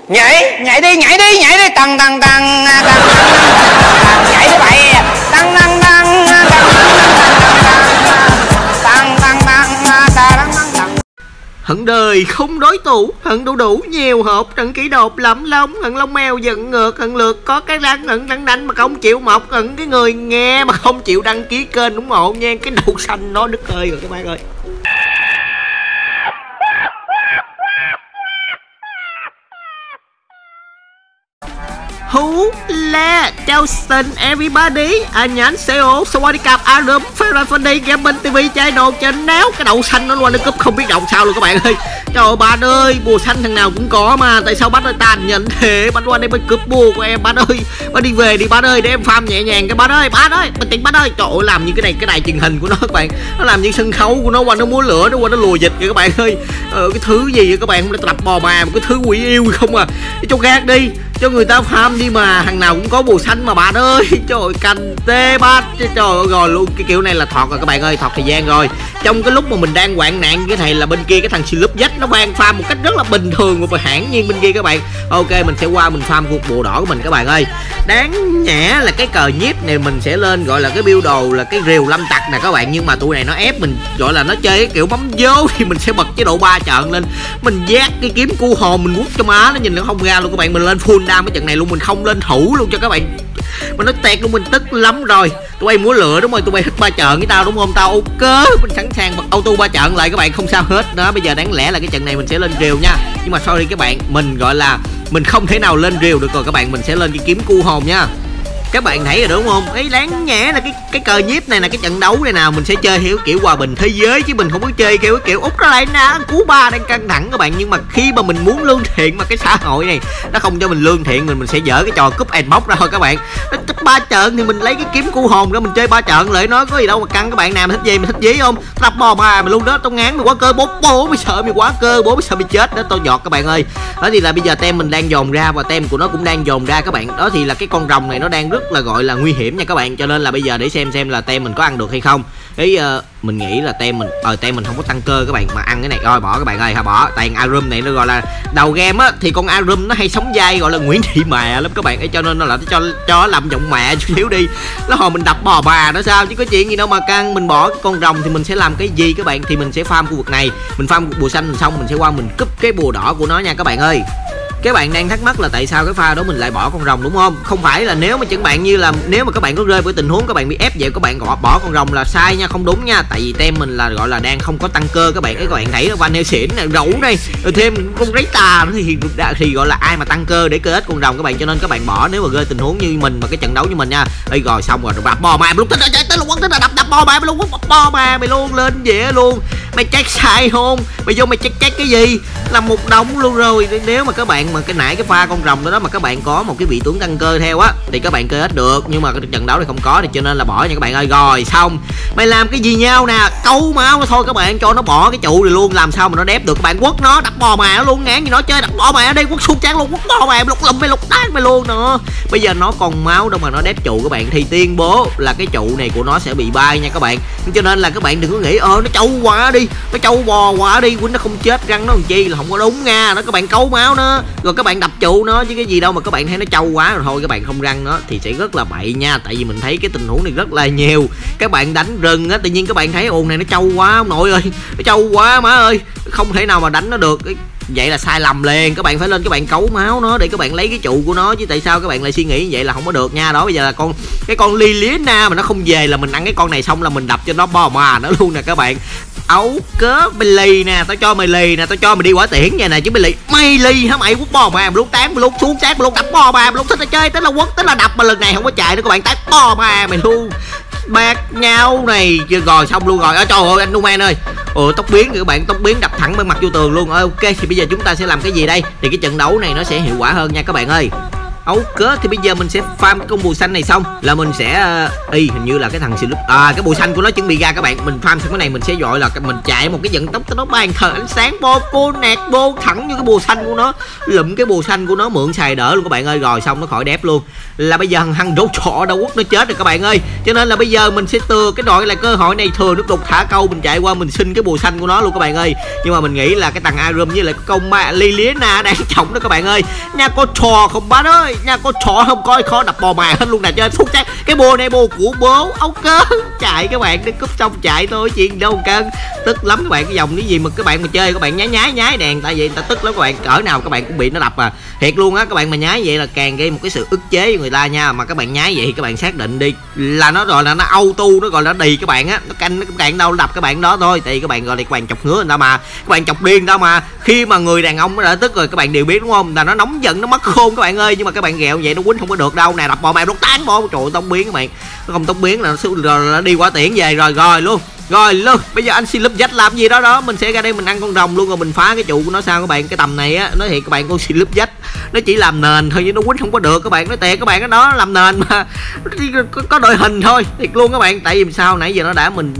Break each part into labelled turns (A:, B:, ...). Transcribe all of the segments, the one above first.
A: Nhảy đi tầng nhảy đi bậy tầng
B: Hận đời không đối thủ, hận đủ nhiều hộp, hận kỹ đột lẫm lông, hận lông mèo giận ngược, hận lượt có cái răng, hận răng nanh mà không chịu mọc, hận cái người nghe mà không chịu đăng ký kênh ủng hộ nha. Cái đậu xanh nó đứt hơi rồi các bạn ơi. Hula, Chelsea, everybody, nhãn CEO, Swadicap, Adam, Ferrari, Gaming TV, channel trên néo. Cái đậu xanh nó luôn nó cúp không biết đậu sao luôn các bạn ơi. Trời ơi bạn ơi, bùa xanh thằng nào cũng có mà. Tại sao bác ơi tàn nhẫn thế? Bác qua đây mới cướp bùa của em bác ơi. Bác đi về đi bác ơi, để em farm nhẹ nhàng cái bác ơi, bình tĩnh bác ơi. Trời ơi làm như cái này truyền hình của nó các bạn. Nó làm như sân khấu của nó, qua nó múa lửa, nó qua nó lùa dịch kìa các bạn ơi. Cái thứ gì vậy các bạn, không để tập bò mà cái thứ quỷ yêu không à. Cho gác đi, cho người ta farm đi mà, thằng nào cũng có bùa xanh mà bạn ơi. Trời ơi cành tê bát, trời ơi rồi luôn. Cái kiểu này là thọt rồi các bạn ơi, thọt thời gian rồi. Trong cái lúc mà mình đang hoạn nạn cái này là bên kia cái thằng Slub dách nó ban farm một cách rất là bình thường và hãng nhiên bên kia các bạn. Ok mình sẽ qua mình farm cuộc bùa đỏ của mình các bạn ơi. Đáng nhẽ là cái cờ nhiếp này mình sẽ lên gọi là cái build đồ là cái rìu lâm tặc nè các bạn, nhưng mà tụi này nó ép mình gọi là nó chơi cái kiểu bấm vố thì mình sẽ bật chế độ 3 trận lên, mình giác cái kiếm cu hồn mình quất cho má nó nhìn nó không ra luôn các bạn. Mình lên full đam cái trận này luôn, mình không lên thủ luôn cho các bạn. Mình nói tẹt luôn, mình tức lắm rồi. Tụi bay múa lửa đúng rồi, tụi bay hit 3 trận với tao đúng không? Tao ok, mình sẵn sàng bật auto 3 trận lại các bạn, không sao hết đó. Bây giờ đáng lẽ là cái trận này mình sẽ lên rìu nha, nhưng mà sorry các bạn, mình gọi là mình không thể nào lên rìu được rồi các bạn. Mình sẽ lên cái kiếm cu hồn nha. Các bạn thấy rồi đúng không? Ấy đáng nhẽ là cái cờ nhiếp này là cái trận đấu này nào mình sẽ chơi theo kiểu hòa bình thế giới, chứ mình không có chơi kiểu út ra lại nè, cú ba đang căng thẳng các bạn. Nhưng mà khi mà mình muốn lương thiện mà cái xã hội này nó không cho mình lương thiện, mình sẽ dở cái trò cúp and box ra thôi các bạn. Nó 3 trận thì mình lấy cái kiếm cu hồn ra mình chơi 3 trận lại, nói có gì đâu mà căng các bạn. Nào mình thích gì mình thích dí không? Tập bò mà mày luôn đó, tao ngán mày quá cơ, bố mày sợ mày quá cơ, bố mày sợ mày chết đó, tao giọt các bạn ơi. Đó thì là bây giờ tem mình đang dồn ra và tem của nó cũng đang dồn ra các bạn. Đó thì là cái con rồng này nó đang rất là gọi là nguy hiểm nha các bạn, cho nên là bây giờ để xem là tem mình có ăn được hay không. Cái mình nghĩ là tem mình không có tăng cơ các bạn, mà ăn cái này rồi bỏ các bạn ơi, bỏ. Tại Arum này nó gọi là đầu game á, thì con Arum nó hay sống dai gọi là Nguyễn Thị mẹ lắm các bạn ấy, cho nên nó là cho làm giọng mẹ chút xíu đi. Nó hồi mình đập bò bà nó sao chứ có chuyện gì đâu mà căng. Mình bỏ cái con rồng thì mình sẽ làm cái gì các bạn? Thì mình sẽ farm khu vực này, mình farm bùa xanh mình xong mình sẽ qua mình cúp cái bùa đỏ của nó nha các bạn ơi. Các bạn đang thắc mắc là tại sao cái pha đó mình lại bỏ con rồng đúng không? Không phải là nếu mà chẳng bạn như là nếu mà các bạn có rơi với tình huống các bạn bị ép vậy các bạn bỏ con rồng là sai nha, không đúng nha. Tại vì tem mình là gọi là đang không có tăng cơ các bạn. Các bạn thấy nó Van Helsing này, rẫu này, rồi thêm con rấy tà thì gọi là ai mà tăng cơ để cơ ích con rồng các bạn. Cho nên các bạn bỏ nếu mà rơi tình huống như mình mà cái trận đấu như mình nha. Đây rồi xong rồi đập bò mà lúc tới là quấn tới là đập bò mà luôn, bò mà mày luôn lên dễ luôn. Mày check sai không? Mày vô mày check cái gì? Là một đống luôn rồi. Nếu mà các bạn mà cái nãy cái pha con rồng đó mà các bạn có một cái vị tướng tăng cơ theo á thì các bạn cơ hết được, nhưng mà cái trận đấu này không có thì cho nên là bỏ nha các bạn ơi. Rồi xong mày làm cái gì nhau nè, câu máu nó thôi các bạn, cho nó bỏ cái trụ này luôn, làm sao mà nó đép được các bạn. Quất nó, đập bò mẹ nó luôn, ngán gì nó chơi, đập bò mẹ ở đây, quất xuống chán luôn, quất bò mẹ lục lùm mày, lục tán mày luôn nữa. Bây giờ nó còn máu đâu mà nó đép trụ các bạn, thì tuyên bố là cái trụ này của nó sẽ bị bay nha các bạn. Cho nên là các bạn đừng có nghĩ nó trâu quá đi, nó trâu bò quá đi, quýnh nó không chết răng nó làm chi là không có đúng nha. Nó các bạn cấu máu nó rồi các bạn đập trụ nó chứ cái gì đâu mà các bạn thấy nó trâu quá rồi thôi các bạn không răng nó thì sẽ rất là bậy nha. Tại vì mình thấy cái tình huống này rất là nhiều, các bạn đánh rừng á tự nhiên các bạn thấy ồn này nó trâu quá ông nội ơi, nó trâu quá má ơi, không thể nào mà đánh nó được. Vậy là sai lầm liền, các bạn phải lên các bạn cấu máu nó để các bạn lấy cái trụ của nó, chứ tại sao các bạn lại suy nghĩ như vậy là không có được nha. Đó bây giờ là cái con Liliana mà nó không về là mình ăn cái con này xong là mình đập cho nó bò mà nó luôn nè các bạn. Ấu cớ mày lì nè, tao cho mày lì nè, tao cho mày đi quả tiễn vậy nè chứ mày lì hả mày? Quất bò mà lúc tán mày luôn, xuống sát mày luôn, đập bò mà lúc thích là chơi tới là quất tới là đập, mà lần này không có chạy nữa các bạn, tán bò mà mày luôn. Bạc nhau này chưa rồi xong luôn rồi. Trời ơi anh Numan ơi, tóc biến các bạn, tóc biến đập thẳng bên mặt vô tường luôn. Ok thì bây giờ chúng ta sẽ làm cái gì đây? Thì cái trận đấu này nó sẽ hiệu quả hơn nha các bạn ơi. ấu cớ thì bây giờ mình sẽ farm cái con bùa xanh này xong là mình sẽ hình như là cái thằng Slip cái bùa xanh của nó chuẩn bị ra các bạn. Mình farm xong cái này mình sẽ gọi là mình chạy một cái vận tốc cho nó bàn thờ ánh sáng bo cô nẹt vô thẳng như cái bùa xanh của nó, lụm cái bùa xanh của nó mượn xài đỡ luôn các bạn ơi. Rồi xong nó khỏi đép luôn, là bây giờ thằng rốt trọ đâu quốc nó chết rồi các bạn ơi. Cho nên là bây giờ mình sẽ thừa cái đội là cơ hội này, thừa nước đục thả câu, mình chạy qua mình xin cái bùa xanh của nó luôn các bạn ơi. Nhưng mà mình nghĩ là cái thằng Arum với lại công ma Liliana đang trọng đó các bạn ơi. Nha có trò không bá ơi, nha có trò không coi khó đập bò mài hết luôn nè. Chơi phút chắc cái bùa này bùa của bố ấu cơ chạy các bạn, đến cúp xong chạy thôi chuyện đâu cân. Tức lắm các bạn, cái dòng cái gì mà các bạn mà chơi các bạn nhái đèn, tại vì ta tức lắm các bạn, cỡ nào các bạn cũng bị nó đập à. Thiệt luôn á, các bạn mà nhái vậy là càng gây một cái sự ức chế cho người ta nha. Mà các bạn nhái vậy thì các bạn xác định đi là nó gọi là nó auto, nó gọi là đì các bạn á, nó canh các bạn đâu đập các bạn đó thôi. Tại vì các bạn gọi là các bạn chọc ngứa người ta mà, các bạn chọc điên đâu mà. Khi mà người đàn ông nó đã tức rồi các bạn đều biết đúng không, là nó nóng giận nó mất khôn các bạn ơi. Nhưng mà các bạn ghẹo vậy nó quýnh không có được đâu nè, đập bò mày nó tán bò, trời ơi tông biến các bạn, nó không tông biến là nó đi qua tiễn về rồi luôn. Bây giờ anh xin lúp dách làm gì đó mình sẽ ra đây mình ăn con rồng luôn, rồi mình phá cái trụ của nó sao các bạn. Cái tầm này á nói thiệt các bạn, con xin lúp dách nó chỉ làm nền thôi chứ nó quýnh không có được các bạn, nó tẹt các bạn, cái đó làm nền mà có đội hình thôi, thiệt luôn các bạn. Tại vì sao nãy giờ nó đã mình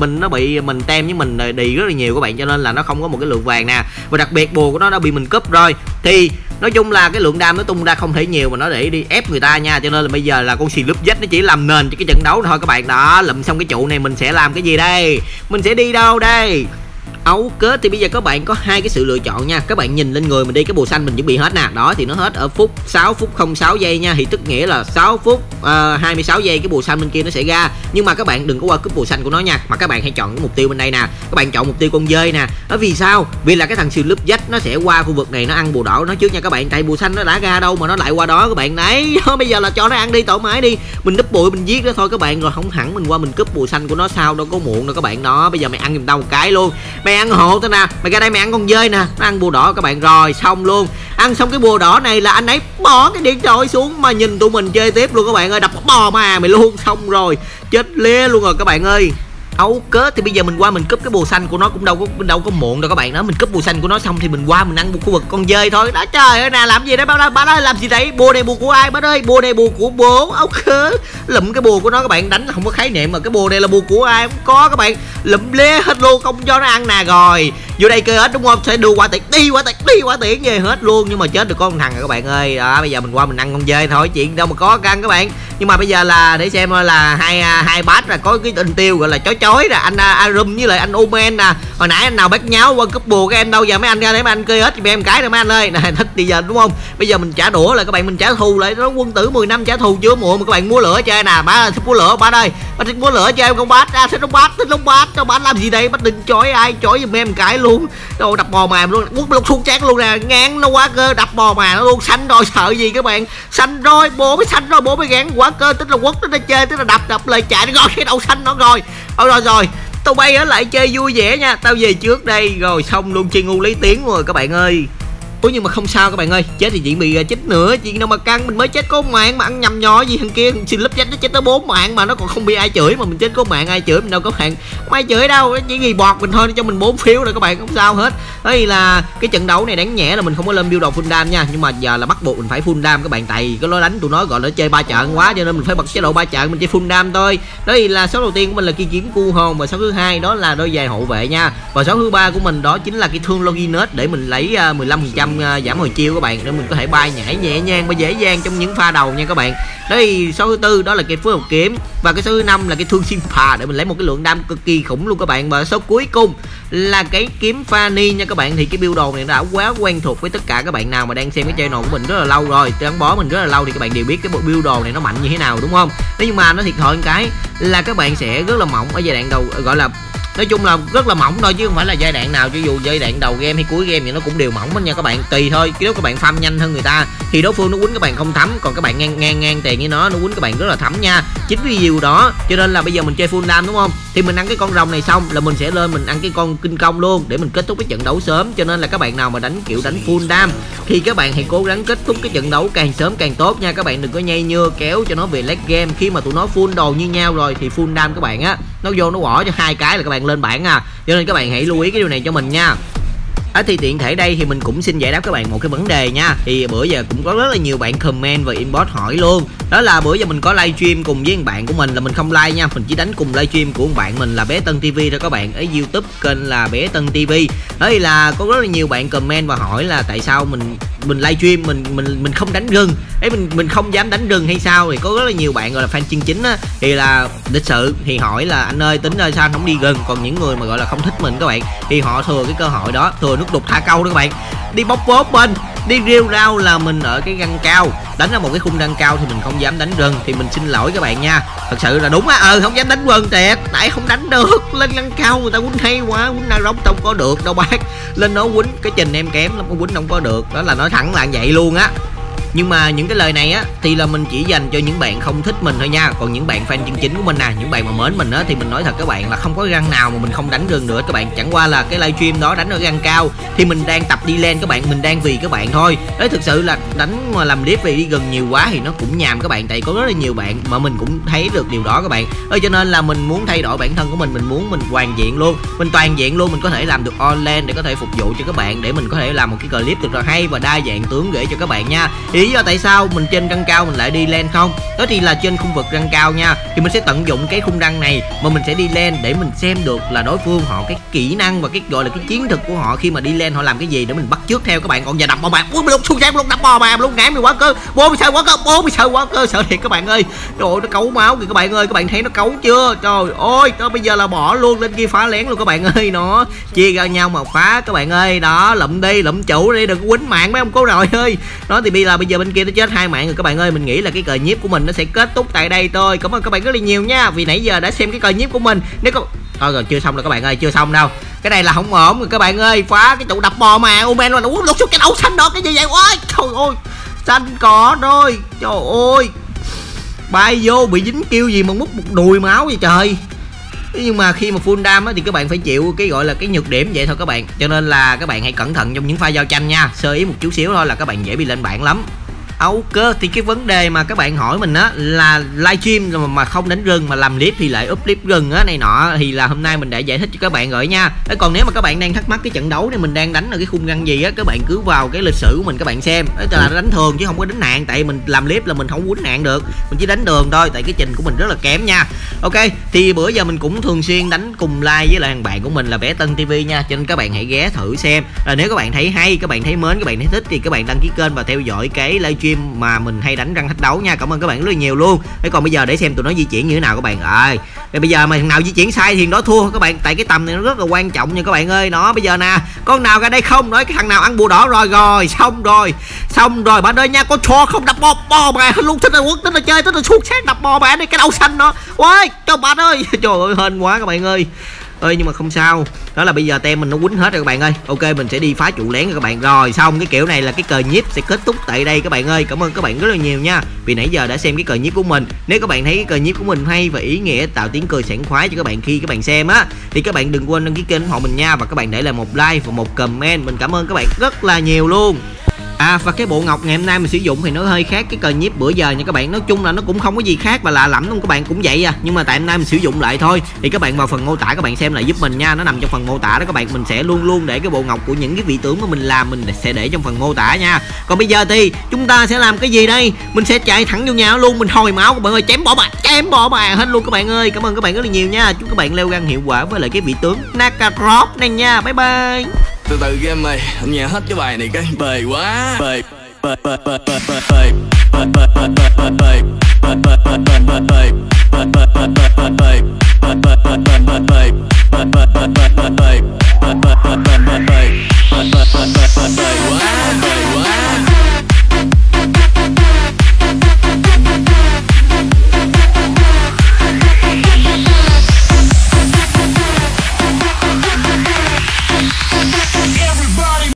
B: tem với mình đi rất là nhiều các bạn, cho nên là nó không có một cái lượng vàng nè. Và đặc biệt bùa của nó đã bị mình cúp rồi, thì nói chung là cái lượng đam nó tung ra không thể nhiều mà nó để đi ép người ta nha. Cho nên là bây giờ là con xì lúp dách nó chỉ làm nền cho cái trận đấu thôi các bạn. Đó, lụm xong cái trụ này mình sẽ làm cái gì đây, mình sẽ đi đâu đây? Ấu cớ thì bây giờ các bạn có hai cái sự lựa chọn nha. Các bạn nhìn lên người mình đi, cái bùa xanh mình chuẩn bị hết nè. Đó thì nó hết ở phút 6 phút 06 giây nha. Thì tức nghĩa là 6 phút 26 giây cái bùa xanh bên kia nó sẽ ra. Nhưng mà các bạn đừng có qua cúp bùa xanh của nó nha, mà các bạn hãy chọn cái mục tiêu bên đây nè. Các bạn chọn mục tiêu con dơi nè. Đó vì sao? Vì là cái thằng siêu lúp dách nó sẽ qua khu vực này nó ăn bùa đỏ nó trước nha các bạn. Tại bùa xanh nó đã ra đâu mà nó lại qua đó các bạn. Đấy, bây giờ là cho nó ăn đi, thoải mái đi. Mình đúp bụi mình giết nó thôi các bạn, rồi không hẳn mình qua mình cúp bùa xanh của nó sao đâu có muộn đâu các bạn. Đó, bây giờ mày ăn giùm tao một cái luôn. Mày ăn hộ tao nè. Mày ra đây mày ăn con dơi nè, nó ăn bùa đỏ các bạn. Rồi xong luôn, ăn xong cái bùa đỏ này là anh ấy bỏ cái điện thoại xuống mà nhìn tụi mình chơi tiếp luôn các bạn ơi. Đập bò mà mày luôn, xong rồi chết lé luôn rồi các bạn ơi. Ấu cớ thì bây giờ mình qua mình cúp cái bùa xanh của nó cũng đâu có muộn đâu các bạn. Đó, mình cúp bùa xanh của nó xong thì mình qua mình ăn khu vực con dơi thôi. Đó trời ơi nè, làm gì đấy bác ơi, làm gì đấy? Bùa này bùa của ai bác ơi? Bùa này bùa của bố. Ấu cớ lụm cái bùa của nó các bạn, đánh không có khái niệm mà cái bùa này là bùa của ai không có các bạn, lụm lé hết luôn, không cho nó ăn nè. Rồi vô đây chơi hết đúng không, sẽ đưa qua tiễn, đi qua tiễn về hết luôn. Nhưng mà chết được con thằng rồi các bạn ơi. Đó, bây giờ mình qua mình ăn con dơi thôi, chuyện đâu mà có căng các bạn. Nhưng mà bây giờ là để xem là hai bát là có cái tình tiêu gọi là chói ra, anh Arum với lại anh Omen nè. Hồi nãy anh nào bắt nháo qua cúp bùa cái em đâu, giờ mấy anh ra để mấy anh chơi hết cho em cái rồi mấy anh ơi. Này thích thì giờ đúng không, bây giờ mình trả đũa là các bạn, mình trả thù lại. Nó quân tử 10 năm trả thù chưa muộn mà các bạn. Múa lửa chơi nè, bá thích múa lửa bá ơi, bá thích múa lửa chơi em con bát ra, thích không bát đâu bá làm gì đây, bá đừng chói ai, chói giùm em cái luôn. Đâu đập bò màm luôn, quất lục xuống chát luôn nè, ngang nó quá cơ, đập bò mà nó luôn. Xanh rồi sợ gì các bạn, xanh rồi bố mới xanh rồi, bố mới gán quá cơ, tức là quất nó chơi, tức là đập lời chạy nó, rồi cái đầu xanh nó rồi. Rồi tao bay ở lại chơi vui vẻ nha, tao về trước đây. Rồi xong luôn, chơi ngu lấy tiếng rồi các bạn ơi. Ủa nhưng mà không sao các bạn ơi, chết thì chuyện bị chết nữa, chuyện đâu mà căng, mình mới chết có 1 mạng mà ăn nhầm nhò gì thằng kia xin lấp dách nó chết tới 4 mạng mà nó còn không bị ai chửi, mà mình chết có 1 mạng ai chửi mình đâu có bạn, không ai chửi đâu, chỉ ghi bọt mình thôi, cho mình 4 phiếu rồi các bạn, không sao hết. Đây là cái trận đấu này đáng nhẽ là mình không có lên build đồ full dam nha, nhưng mà giờ là bắt buộc mình phải full dam các bạn, tại cái lối đánh tụi nó gọi là chơi 3 trận quá, cho nên mình phải bật chế độ 3 trận mình chơi full dam thôi. Đây là số đầu tiên của mình là kia kiếm cu hồn, và số thứ hai đó là đôi giày hộ vệ nha, và số thứ ba của mình đó chính là cái thương Loginus để mình lấy 15% giảm hồi chiêu các bạn, để mình có thể bay nhảy nhẹ nhàng và dễ dàng trong những pha đầu nha các bạn. Đây số thứ tư đó là cái phối hợp kiếm, và cái số thứ 5 là cái thương xuyên phà để mình lấy một cái lượng đam cực kỳ khủng luôn các bạn. Và số cuối cùng là cái kiếm Fanny nha các bạn. Thì cái build đồ này đã quá quen thuộc với tất cả các bạn nào mà đang xem cái channel của mình rất là lâu rồi, gắn bó mình rất là lâu, thì các bạn đều biết cái bộ build đồ này nó mạnh như thế nào đúng không? Thế nhưng mà nó thiệt thòi cái là các bạn sẽ rất là mỏng ở giai đoạn đầu, gọi là nói chung là rất là mỏng thôi, chứ không phải là giai đoạn nào, cho dù giai đoạn đầu game hay cuối game thì nó cũng đều mỏng hết nha các bạn, tùy thôi. Nếu các bạn farm nhanh hơn người ta thì đối phương nó quýnh các bạn không thấm, còn các bạn ngang tiền với nó quýnh các bạn rất là thấm nha. Chính vì điều đó cho nên là bây giờ mình chơi full dam đúng không, thì mình ăn cái con rồng này xong là mình sẽ lên mình ăn cái con kinh công luôn để mình kết thúc cái trận đấu sớm. Cho nên là các bạn nào mà đánh kiểu đánh full dam thì các bạn hãy cố gắng kết thúc cái trận đấu càng sớm càng tốt nha các bạn, đừng có nhây nhưa kéo cho nó về late game. Khi mà tụi nó full đồ như nhau rồi thì full dam các bạn á, nó vô nó bỏ cho 2 cái là các bạn lên bảng à, cho nên các bạn hãy lưu ý cái điều này cho mình nha. Thì tiện thể đây thì mình cũng xin giải đáp các bạn một cái vấn đề nha. Thì bữa giờ cũng có rất là nhiều bạn comment và inbox hỏi luôn. Đó là bữa giờ mình có livestream cùng với bạn của mình, là mình không like nha, mình chỉ đánh cùng livestream của bạn mình là Bé Tân TV thôi các bạn, ở YouTube kênh là Bé Tân TV. Thế là có rất là nhiều bạn comment và hỏi là tại sao mình livestream mình không đánh rừng ấy, mình không dám đánh rừng hay sao. Thì có rất là nhiều bạn gọi là fan chân chính á, thì là lịch sự thì hỏi là anh ơi tính ra sao anh không đi rừng. Còn những người mà gọi là không thích mình các bạn thì họ thừa cái cơ hội đó, thừa nước đục thả câu đó các bạn, đi bóc bóp bên đi rêu rao là mình ở cái răng cao, đánh ra một cái khung răng cao thì mình không dám đánh rừng. Thì mình xin lỗi các bạn nha, thật sự là đúng á, không dám đánh rừng thiệt, tại không đánh được. Lên răng cao người ta quýnh hay quá, quýnh na rống không có được đâu bác, lên nó quýnh cái trình em kém lắm, quýnh không có được, đó là nói thẳng là vậy luôn á. Nhưng mà những cái lời này á thì là mình chỉ dành cho những bạn không thích mình thôi nha. Còn những bạn fan chân chính của mình nè, những bạn mà mến mình á, thì mình nói thật các bạn là không có răng nào mà mình không đánh rừng nữa các bạn. Chẳng qua là cái livestream đó đánh ở răng cao thì mình đang tập đi lên các bạn, mình đang vì các bạn thôi. Đấy, thực sự là đánh mà làm clip về đi gần nhiều quá thì nó cũng nhàm các bạn, tại có rất là nhiều bạn mà mình cũng thấy được điều đó các bạn. Cho nên là mình muốn thay đổi bản thân của mình muốn mình hoàn thiện luôn, mình toàn diện luôn, mình có thể làm được online để có thể phục vụ cho các bạn, để mình có thể làm một cái clip thật là hay và đa dạng tướng gửi cho các bạn nha. Lý do tại sao mình trên răng cao mình lại đi lên không? Đó thì là trên khu vực răng cao nha, thì mình sẽ tận dụng cái khung răng này mà mình sẽ đi lên để mình xem được là đối phương họ cái kỹ năng và cái gọi là cái chiến thuật của họ khi mà đi lên họ làm cái gì để mình bắt chước theo các bạn. Còn giờ đập bò bàn, ui lúc xuống sáng lúc đập bò bàn lúc ngã mình quá cơ, bố mình sợ quá cơ, sợ thiệt các bạn ơi. Trời ơi nó cấu máu kìa các bạn ơi, các bạn thấy nó cấu chưa? Trời ơi, đó bây giờ là bỏ luôn lên kia phá lén luôn các bạn ơi, nó chia ra nhau mà phá các bạn ơi. Đó lụm đi, lụm chủ đi, đừng có quýnh mạng mấy ông cố rồi ơi. Đó thì bây giờ bên kia nó chết 2 mạng rồi các bạn ơi. Mình nghĩ là cái cờ nhiếp của mình nó sẽ kết thúc tại đây thôi. Cảm ơn các bạn rất là nhiều nha, vì nãy giờ đã xem cái cờ nhiếp của mình. Nếu có thôi rồi chưa xong rồi các bạn ơi, chưa xong đâu, cái này là không ổn rồi các bạn ơi. Phá cái trụ đập bò mà Omen luôn, lột xuống cái đầu xanh đó, cái gì vậy? Ôi trời ơi, xanh cỏ rồi, trời ơi, bay vô bị dính kêu gì mà múc một đùi máu vậy trời. Nhưng mà khi mà full dam thì các bạn phải chịu cái gọi là cái nhược điểm vậy thôi các bạn. Cho nên là các bạn hãy cẩn thận trong những pha giao tranh nha, sơ ý một chút xíu thôi là các bạn dễ bị lên bảng lắm. Ok, thì cái vấn đề mà các bạn hỏi mình á là livestream mà không đánh rừng mà làm clip thì lại up clip rừng á này nọ, thì là hôm nay mình đã giải thích cho các bạn rồi nha. Còn nếu mà các bạn đang thắc mắc cái trận đấu này mình đang đánh ở cái khung răng gì á, các bạn cứ vào cái lịch sử của mình các bạn xem. Đó là đánh thường chứ không có đánh nạn, tại mình làm clip là mình không quýnh nạn được, mình chỉ đánh đường thôi, tại cái trình của mình rất là kém nha. Ok, thì bữa giờ mình cũng thường xuyên đánh cùng live với lại thằng bạn của mình là Bé Tân TV nha, cho nên các bạn hãy ghé thử xem. Nếu các bạn thấy hay, các bạn thấy mến, các bạn thấy thích thì các bạn đăng ký kênh và theo dõi cái livestream mà mình hay đánh răng thách đấu nha. Cảm ơn các bạn rất là nhiều luôn. Còn bây giờ để xem tụi nó di chuyển như thế nào các bạn ơi. Bây giờ mà thằng nào di chuyển sai thì đó thua các bạn, tại cái tầm này nó rất là quan trọng nha các bạn ơi. Đó bây giờ nè, con nào ra đây không nói cái thằng nào ăn bùa đỏ rồi xong rồi bạn ơi nha, con chó không đập bò bà luôn, thích là quốc tính là chơi, thích là suốt sáng đập bò bà đi cái đầu xanh đó. Ôi cho bạn ơi, trời ơi hên quá các bạn ơi. Nhưng mà không sao, đó là bây giờ tem mình nó quýnh hết rồi các bạn ơi. Ok, mình sẽ đi phá trụ lén rồi các bạn. Rồi xong cái kiểu này là cái cờ nhiếp sẽ kết thúc tại đây các bạn ơi. Cảm ơn các bạn rất là nhiều nha, vì nãy giờ đã xem cái cờ nhiếp của mình. Nếu các bạn thấy cái cờ nhiếp của mình hay và ý nghĩa, tạo tiếng cười sảng khoái cho các bạn khi các bạn xem á, thì các bạn đừng quên đăng ký kênh ủng hộ mình nha, và các bạn để lại một like và một comment. Mình cảm ơn các bạn rất là nhiều luôn. Và cái bộ ngọc ngày hôm nay mình sử dụng thì nó hơi khác cái cờ nhiếp bữa giờ nha các bạn. Nói chung là nó cũng không có gì khác và lạ lẫm luôn các bạn, cũng vậy à, nhưng mà tại hôm nay mình sử dụng lại thôi. Thì các bạn vào phần mô tả các bạn xem lại giúp mình nha, nó nằm trong phần mô tả đó các bạn. Mình sẽ luôn luôn để cái bộ ngọc của những cái vị tướng mà mình làm, mình sẽ để trong phần mô tả nha. Còn bây giờ thì chúng ta sẽ làm cái gì đây? Mình sẽ chạy thẳng vô nhà luôn, mình hồi máu các bạn ơi, chém bỏ bà hết luôn các bạn ơi. Cảm ơn các bạn rất là nhiều nha, chúc các bạn leo răng hiệu quả với lại cái vị tướng Nakaroth này nha. Bye bye.
C: Từ từ game mày, anh nghe hết cái bài này cái bề quá. Bye.